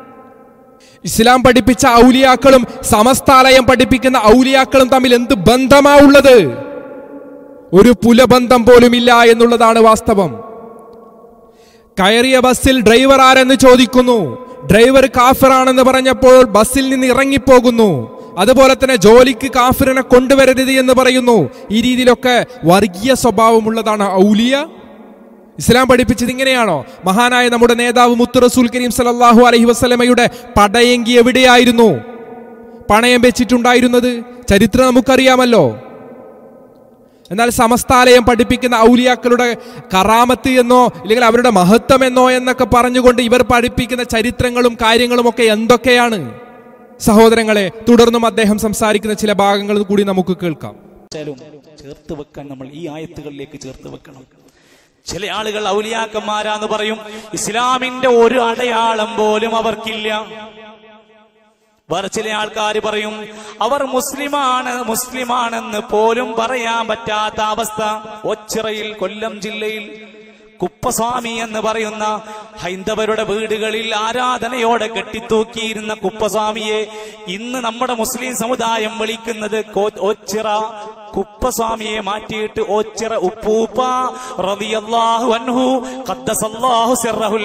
ഇസ്ലാം പഠിപ്പിച്ച ഔലിയാക്കളും സമസ്താലയം പഠിപ്പിക്കുന്ന ഔലിയാക്കളും തമ്മിൽ എന്ത് ബന്ധമാ ഉള്ളത്? ഒരു പുലബന്ധം പോലുമില്ല എന്നുള്ളതാണ് വാസ്തവം. കയറിയ ബസ്സിൽ ഡ്രൈവർ ആരെന്ന് ചോദിക്കുന്നു. ഡ്രൈവർ കാഫിറാണെന്ന് പറഞ്ഞപ്പോൾ ബസ്സിൽ നിന്ന് ഇറങ്ങിപ്പോകുന്നു. അതുപോലെ തന്നെ ജോലിക്ക് കാഫിറിനെ കൊണ്ടുവരരുത് എന്ന് പറയുന്നു. ഈ രീതിയിലൊക്കെ വർഗീയ സ്വഭാവമുള്ളതാണ് ഔലിയ. ഇസ്ലാം പഠിപ്പിച്ചത് ഇങ്ങനെയാണോ? മഹാനായ നമ്മുടെ നേതാവ് മുത്ത് റസൂൽ കരീം സല്ലല്ലാഹു അലൈഹി വസല്ലമയുടെ പടയെങ്കി എവിടെയായിരുന്നു പണയം വെച്ചിട്ടുണ്ടായിരുന്നത്? ചരിത്രം നമുക്കറിയാമല്ലോ. എന്നാൽ സമസ്താലയം പഠിപ്പിക്കുന്ന ഔലിയാക്കളുടെ കറാമത്ത് എന്നോ ഇല്ലെങ്കിൽ അവരുടെ മഹത്വം എന്നോ എന്നൊക്കെ പറഞ്ഞുകൊണ്ട് ഇവർ പഠിപ്പിക്കുന്ന ചരിത്രങ്ങളും കാര്യങ്ങളും ഒക്കെ എന്തൊക്കെയാണ് സഹോദരങ്ങളെ? തുടർന്നും അദ്ദേഹം സംസാരിക്കുന്ന ചില ഭാഗങ്ങൾ കൂടി നമുക്ക് കേൾക്കാം. ചേർത്ത് വെക്കാൻ നമ്മൾ ഈ ആയത്തുകളിലേക്ക് ചേർത്ത് വെക്കണം. ചില ആളുകൾ ഔലിയാക്കന്മാരാന്ന് പറയും, ഇസ്ലാമിന്റെ ഒരു അടയാളം പോലും അവർക്കില്ല. വേറെ ചില ആൾക്കാർ പറയും അവർ മുസ്ലിമാണ് മുസ്ലിമാണെന്ന് പോലും പറയാൻ പറ്റാത്ത അവസ്ഥ. ഒച്ചിറയിൽ, കൊല്ലം ജില്ലയിൽ കുപ്പസ്വാമി എന്ന് പറയുന്ന ഹൈന്ദവരുടെ വീടുകളിൽ ആരാധനയോടെ കെട്ടിത്തൂക്കിയിരുന്ന കുപ്പസ്വാമിയെ ഇന്ന് നമ്മുടെ മുസ്ലിം സമുദായം വിളിക്കുന്നത് ഒച്ചിറ കുപ്പസ്വാമിയെ മാറ്റിയിട്ട് ഒച്ചിറ ഉപ്പൂപ്പ റളിയല്ലാഹു അൻഹു ഖദ്ദസല്ലാഹു സിർറഹുൽ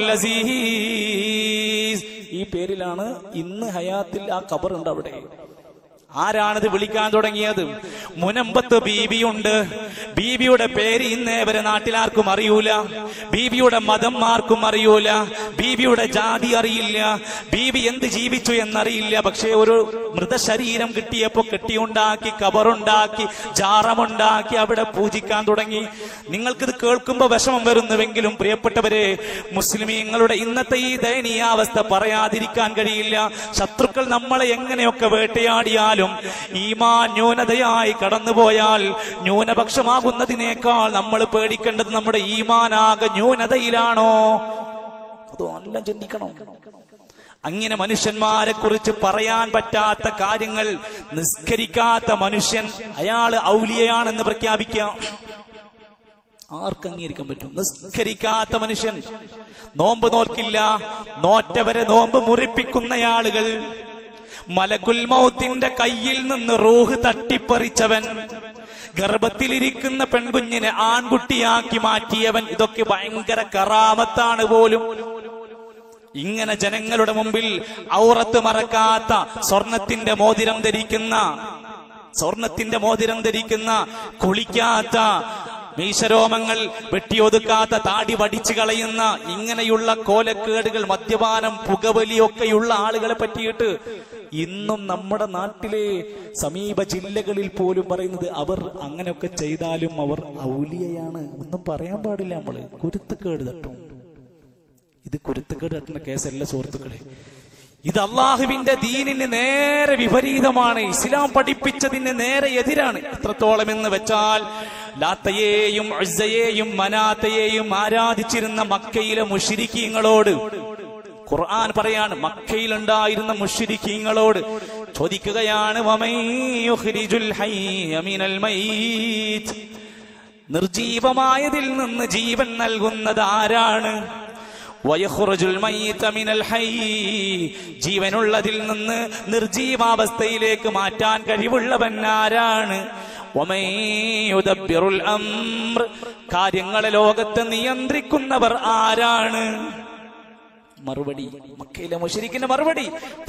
അസീസ്. ഈ പേരിലാണ് ഇന്ന് ഹയാത്തിൽ ആ ഖബറുണ്ട് അവിടെ. ആരാണിത് വിളിക്കാൻ തുടങ്ങിയത്? മുനമ്പത്ത് ബീബിയുണ്ട്. ബീബിയുടെ പേര് ഇന്നേ വരെ നാട്ടിലാർക്കും അറിയൂല. ബീബിയുടെ മതം ആർക്കും അറിയൂല. ബീബിയുടെ ജാതി അറിയില്ല. ബീബി എന്ത് ജീവിച്ചു എന്നറിയില്ല. പക്ഷെ ഒരു മൃതശരീരം കിട്ടിയപ്പോ കെട്ടിയുണ്ടാക്കി, കബറുണ്ടാക്കി, ജാറമുണ്ടാക്കി അവിടെ പൂജിക്കാൻ തുടങ്ങി. നിങ്ങൾക്കിത് കേൾക്കുമ്പോ വിഷമം വരുന്നുവെങ്കിലും പ്രിയപ്പെട്ടവരെ, മുസ്ലിമീങ്ങളുടെ ഇന്നത്തെ ഈ ദയനീയാവസ്ഥ പറയാതിരിക്കാൻ കഴിയില്ല. ശത്രുക്കൾ നമ്മളെ എങ്ങനെയൊക്കെ വേട്ടയാടിയാലും ഈമാൻ ന്യൂനതയായി കടന്നുപോയാൽ ന്യൂനപക്ഷമാകുന്നതിനേക്കാൾ നമ്മൾ പേടിക്കേണ്ടത് നമ്മുടെ ഈമാനാകെ ന്യൂനതയിലാണോ? അത് നല്ല ചിന്തിക്കണം. അങ്ങനെ മനുഷ്യന്മാരെ കുറിച്ച് പറയാൻ പറ്റാത്ത കാര്യങ്ങൾ, നിസ്കരിക്കാത്ത മനുഷ്യൻ അയാള് ഔലിയയാണെന്ന് പ്രഖ്യാപിക്കാം. ആർക്ക് അംഗീകരിക്കാൻ പറ്റും? നിസ്കരിക്കാത്ത മനുഷ്യൻ, നോമ്പ് നോക്കില്ല, നോറ്റവരെ നോമ്പ് മുറിപ്പിക്കുന്നയാളുകൾ, മലക്കുൽ മൗത്തിന്റെ കയ്യിൽ നിന്ന് റൂഹ് തട്ടിപ്പറിച്ചവൻ, ഗർഭത്തിലിരിക്കുന്ന പെൺകുഞ്ഞിനെ ആൺകുട്ടിയാക്കി മാറ്റിയവൻ, ഇതൊക്കെ ഭയങ്കര കറാമത്താണ് പോലും. ഇങ്ങനെ ജനങ്ങളുടെ മുമ്പിൽ ഔറത്ത് മറക്കാത്ത, സ്വർണത്തിന്റെ മോതിരം ധരിക്കുന്ന സ്വർണത്തിന്റെ മോതിരം ധരിക്കുന്ന കുളിക്കാത്ത, മീശരോമങ്ങൾ വെട്ടിയൊതുക്കാത്ത, താടി വടിച്ചു കളയുന്ന, ഇങ്ങനെയുള്ള കോലക്കേടുകൾ, മദ്യപാനം, പുകവലിയൊക്കെയുള്ള ആളുകളെ പറ്റിയിട്ട് ഇന്നും നമ്മുടെ നാട്ടിലെ സമീപ ജില്ലകളിൽ പോലും പറയുന്നത് അവർ അങ്ങനെയൊക്കെ ചെയ്താലും അവർ ഔലിയയാണ്. ഒന്നും പറയാൻ പാടില്ല. നമ്മള് കുരുത്തക്കേട് തട്ടും. ഇത് കുരുത്തക്കേട് തട്ടുന്ന കേസല്ല സുഹൃത്തുക്കളെ. ഇത് അള്ളാഹുവിന്റെ ദീനിന് നേരെ വിപരീതമാണ്. ഇസ്ലാം പഠിപ്പിച്ചതിന് നേരെ എതിരാണ്. എത്രത്തോളം എന്ന് വെച്ചാൽ ലാത്തയെയും ഉസ്സയെയും മനാത്തയെയും ആരാധിച്ചിരുന്ന മക്കയിലെ മുശ്രിക്കീങ്ങളോട് ഖുർആൻ പറയാണ്, മക്കയിലുണ്ടായിരുന്ന മുശ്രിക്കീങ്ങളോട് ചോദിക്കുകയാണ്, നിർജീവമായതിൽ നിന്ന് ജീവൻ നൽകുന്നത് ആരാണ്? ജീവനുള്ളതിൽ നിന്ന് നിർജീവാവസ്ഥയിലേക്ക് മാറ്റാൻ കഴിവുള്ളവൻ ആരാണ്? കാര്യങ്ങളെ ലോകത്തെ നിയന്ത്രിക്കുന്നവർ ആരാണ്? മറുപടി, മക്കയിലെ മുശ്രിക്കിന്റെ മറുപടി,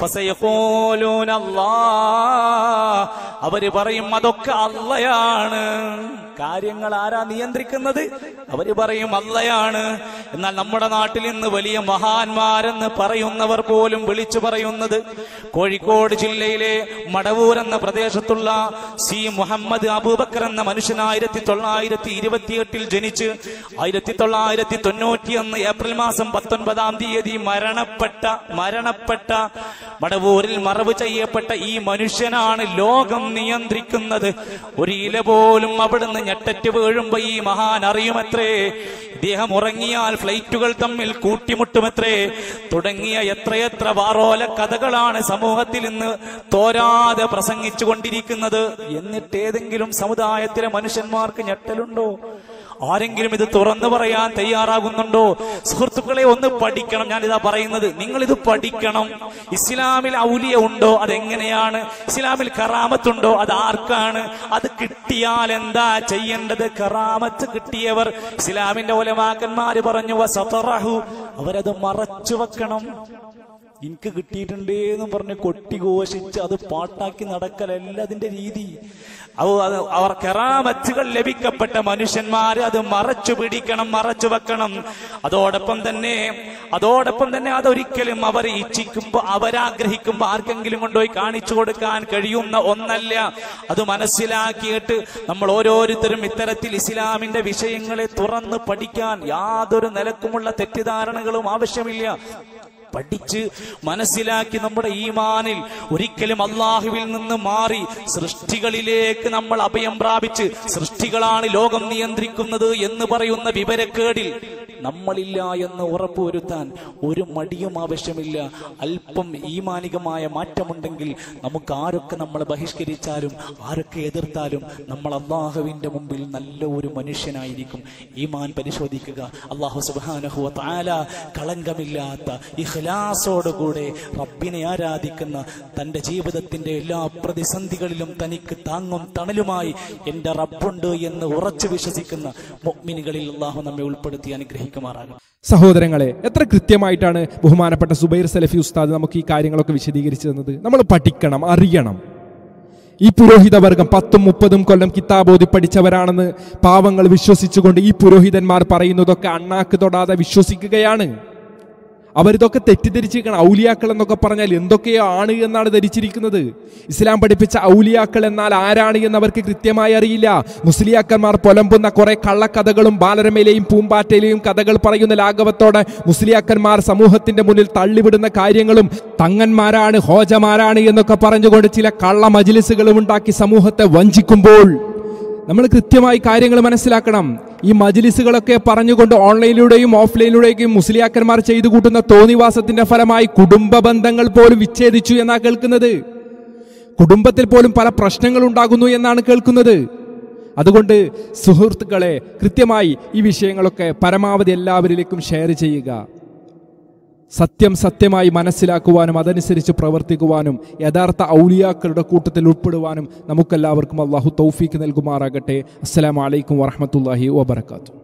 അവര് പറയും അതൊക്കെ അള്ളയാണ്. കാര്യങ്ങൾ ആരാ നിയന്ത്രിക്കുന്നത്? അവര് പറയും അള്ളയാണ്. എന്നാൽ നമ്മുടെ നാട്ടിൽ ഇന്ന് വലിയ മഹാന്മാരെന്ന് പറയുന്നവർ പോലും വിളിച്ചു പറയുന്നത്, കോഴിക്കോട് ജില്ലയിലെ മടവൂർ എന്ന പ്രദേശത്തുള്ള സി മുഹമ്മദ് അബൂബക്കർ എന്ന മനുഷ്യൻ ആയിരത്തി തൊള്ളായിരത്തി ഇരുപത്തിയെട്ടിൽ ജനിച്ച് ആയിരത്തി തൊള്ളായിരത്തി തൊണ്ണൂറ്റി ഒന്ന് ഏപ്രിൽ മാസം പത്തൊൻപതാം തീയതി മരണപ്പെട്ട മരണപ്പെട്ട മടവൂരിൽ മറവ് ചെയ്യപ്പെട്ട ഈ മനുഷ്യനാണ് ലോകം നിയന്ത്രിക്കുന്നത്. ഒരു ഇല പോലും അവിടുന്ന് ഞെട്ടറ്റ് വീഴുമ്പോ ഈ മഹാൻ അറിയുമത്രേ, ഇദ്ദേഹം ഉറങ്ങിയാൽ ഫ്ലൈറ്റുകൾ തമ്മിൽ കൂട്ടിമുട്ടുമത്രേ. തുടങ്ങിയ എത്രയെത്ര വാറോല കഥകളാണ് സമൂഹത്തിൽ ഇന്ന് തോരാതെ പ്രസംഗിച്ചു കൊണ്ടിരിക്കുന്നത്. എന്നിട്ട് ഏതെങ്കിലും സമുദായത്തിലെ മനുഷ്യന്മാർക്ക് ഞെട്ടലുണ്ടോ? ആരെങ്കിലും ഇത് തുറന്നു പറയാൻ തയ്യാറാകുന്നുണ്ടോ? സുഹൃത്തുക്കളെ, ഒന്ന് പഠിക്കണം. ഞാനിതാ പറയുന്നത്, നിങ്ങൾ ഇത് പഠിക്കണം. ഇസ്ലാമിൽ ഔലിയ ഉണ്ടോ? അതെങ്ങനെയാണ്? ഇസ്ലാമിൽ കറാമത്തുണ്ടോ? അത് ആർക്കാണ്? അത് കിട്ടിയാൽ എന്താ ചെയ്യേണ്ടത്? കറാമത്ത് കിട്ടിയവർ ഇസ്ലാമിന്റെ ഉലമാക്കന്മാര് പറഞ്ഞു വസതറഹു, അവരത് മറച്ചു വെക്കണം. എനിക്ക് കിട്ടിയിട്ടുണ്ട് എന്ന് പറഞ്ഞ് കൊട്ടിഘോഷിച്ച് അത് പാട്ടാക്കി നടക്കലല്ല അതിന്റെ രീതി. അവർ കറാമത്തുകൾ ലഭിക്കപ്പെട്ട മനുഷ്യന്മാര് അത് മറച്ചു പിടിക്കണം, മറച്ചു വെക്കണം. അതോടൊപ്പം തന്നെ അതോടൊപ്പം തന്നെ അതൊരിക്കലും അവർ ഇച്ഛിക്കുമ്പോ അവരാഗ്രഹിക്കുമ്പോ ആർക്കെങ്കിലും കൊണ്ടുപോയി കാണിച്ചു കൊടുക്കാൻ കഴിയുന്ന ഒന്നല്ല. അത് മനസ്സിലാക്കിയിട്ട് നമ്മൾ ഓരോരുത്തരും ഇത്തരത്തിൽ ഇസ്ലാമിന്റെ വിഷയങ്ങളെ തുറന്ന് പഠിക്കാൻ യാതൊരു നിലക്കുമുള്ള തെറ്റിദ്ധാരണകളും ആവശ്യമില്ല. പഠിച്ച് മനസ്സിലാക്കി നമ്മുടെ ഈമാനിൽ ഒരിക്കലും അള്ളാഹുവിൽ നിന്ന് മാറി സൃഷ്ടികളിലേക്ക് നമ്മൾ അഭയം പ്രാപിച്ച് സൃഷ്ടികളാണ് ലോകം നിയന്ത്രിക്കുന്നത് എന്ന് പറയുന്ന വിവരക്കേടിൽ നമ്മളില്ല എന്ന് ഉറപ്പുവരുത്താൻ ഒരു മടിയും ആവശ്യമില്ല. അല്പം ഈമാനികമായ മാറ്റമുണ്ടെങ്കിൽ നമുക്ക് ആരൊക്കെ നമ്മളെ ബഹിഷ്കരിച്ചാലും ആരൊക്കെ എതിർത്താലും നമ്മൾ അള്ളാഹുവിന്റെ മുമ്പിൽ നല്ല ഒരു മനുഷ്യനായിരിക്കും. ഈമാൻ പരിശോധിക്കുക. അള്ളാഹു സുബ്ഹാനഹു വ തആല കളങ്കമില്ലാത്ത ഇഖ്ലാസോടുകൂടെ റബ്ബിനെ ആരാധിക്കുന്ന, തന്റെ ജീവിതത്തിന്റെ എല്ലാ പ്രതിസന്ധികളിലും തനിക്ക് താങ്ങും തണലുമായി എന്റെ റബ്ബുണ്ട് എന്ന് ഉറച്ചു വിശ്വസിക്കുന്ന മുഅ്മിനുകളിൽ അള്ളാഹു നമ്മെ ഉൾപ്പെടുത്തി അനുഗ്രഹിക്കുമാറാകട്ടെ. സഹോദരങ്ങളെ, എത്ര കൃത്യമായിട്ടാണ് ബഹുമാനപ്പെട്ട സുബൈർ സലഫി ഉസ്താദ് നമുക്ക് ഈ കാര്യങ്ങളൊക്കെ വിശദീകരിച്ചു തന്നത്. നമ്മൾ പഠിക്കണം, അറിയണം. ഈ പുരോഹിത വർഗം പത്തും മുപ്പതും കൊല്ലം കിതാബോധി പഠിച്ചവരാണെന്ന് പാവങ്ങൾ വിശ്വസിച്ചുകൊണ്ട് ഈ പുരോഹിതന്മാർ പറയുന്നതൊക്കെ അണ്ണാക്ക് തൊടാതെ വിശ്വസിക്കുകയാണ്. അവരിതൊക്കെ തെറ്റിദ്ധരിച്ചിരിക്കണം. ഔലിയാക്കൾ എന്നൊക്കെ പറഞ്ഞാൽ എന്തൊക്കെയോ ആണ് എന്നാണ് ധരിച്ചിരിക്കുന്നത്. ഇസ്ലാം പഠിപ്പിച്ച ഔലിയാക്കൾ എന്നാൽ ആരാണ് എന്ന് അവർക്ക് കൃത്യമായി അറിയില്ല. മുസ്ലിയാക്കന്മാർ പൊലമ്പുന്ന കുറെ കള്ളക്കഥകളും ബാലരമയിലെയും പൂമ്പാറ്റയിലെയും കഥകൾ പറയുന്ന ലാഘവത്തോടെ മുസ്ലിയാക്കന്മാർ സമൂഹത്തിന്റെ മുന്നിൽ തള്ളിവിടുന്ന കാര്യങ്ങളും തങ്ങന്മാരാണ്, ഹോജമാരാണ് എന്നൊക്കെ പറഞ്ഞുകൊണ്ട് ചില കള്ള മജ്ലിസുകളും ഉണ്ടാക്കി സമൂഹത്തെ വഞ്ചിക്കുമ്പോൾ നമ്മൾ കൃത്യമായി കാര്യങ്ങൾ മനസ്സിലാക്കണം. ഈ മജ്ലിസുകളൊക്കെ പറഞ്ഞുകൊണ്ട് ഓൺലൈനിലൂടെയും ഓഫ്ലൈനിലൂടെയും മുസ്ലിയാക്കന്മാർ ചെയ്തു കൂട്ടുന്ന തോന്നിവാസത്തിന്റെ ഫലമായി കുടുംബ ബന്ധങ്ങൾ പോലും വിച്ഛേദിച്ചു എന്നാണ് കേൾക്കുന്നത്. കുടുംബത്തിൽ പോലും പല പ്രശ്നങ്ങൾ ഉണ്ടാകുന്നു എന്നാണ് കേൾക്കുന്നത്. അതുകൊണ്ട് സുഹൃത്തുക്കളെ, കൃത്യമായി ഈ വിഷയങ്ങളൊക്കെ പരമാവധി എല്ലാവരിലേക്കും ഷെയർ ചെയ്യുക. സത്യം സത്യമായി മനസ്സിലാക്കുവാനും അതനുസരിച്ച് പ്രവർത്തിക്കുവാനും യഥാർത്ഥ ഔലിയാക്കളുടെ കൂട്ടത്തിൽ ഉൾപ്പെടുവാനും നമുക്കെല്ലാവർക്കും അള്ളാഹു തൗഫീക്ക് നൽകുമാറാകട്ടെ. അസ്സലാമു അലൈക്കും വറഹ്മത്തുള്ളാഹി വബറകാതുഹു.